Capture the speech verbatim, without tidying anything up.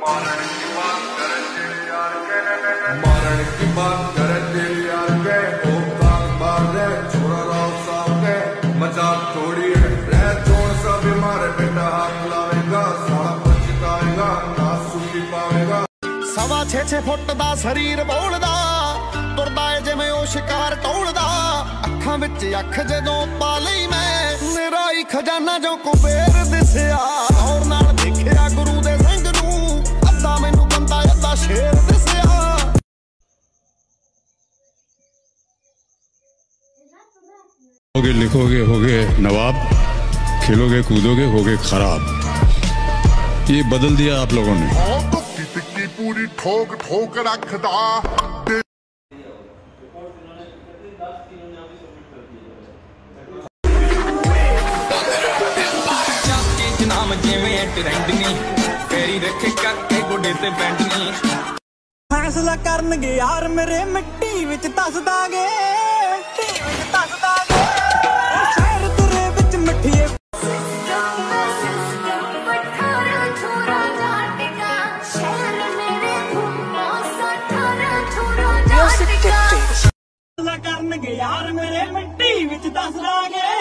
मारण की बात करे दिल यार के मारण की बात करे दिल यार के ओ काग बारे छोरा राव साहब के मजाक थोड़ी है रह छोड़ सा बीमार बेटा हाथ लावेगा साला पछताएगा ना सुखी पावेगा सवा छे छे फुट दा शरीर बोलदा तुरदा है जिवें ओ शिकार टोलदा अखां विच अख जदों पा लई मैं मेरा ही खजाना जो कुबेर दिसिया और नाल देखिया गुरु दे संग नूं अद्धा मैनू बंदा अद्धा शेर दिसिया होगे लिखोगे होगे नवाब खेलोगे कूदोगे होगे खराब ये बदल दिया आप लोगों ने टिक्की पूरी ठोक ठोक रखदा फैसला करनगे यार मेरे मिट्टी विच दस दांगे मिट्टी विच दस दांगे शहर तुरे विच मिठिए फैसला करनगे यार मेरे मिट्टी विच दस दांगे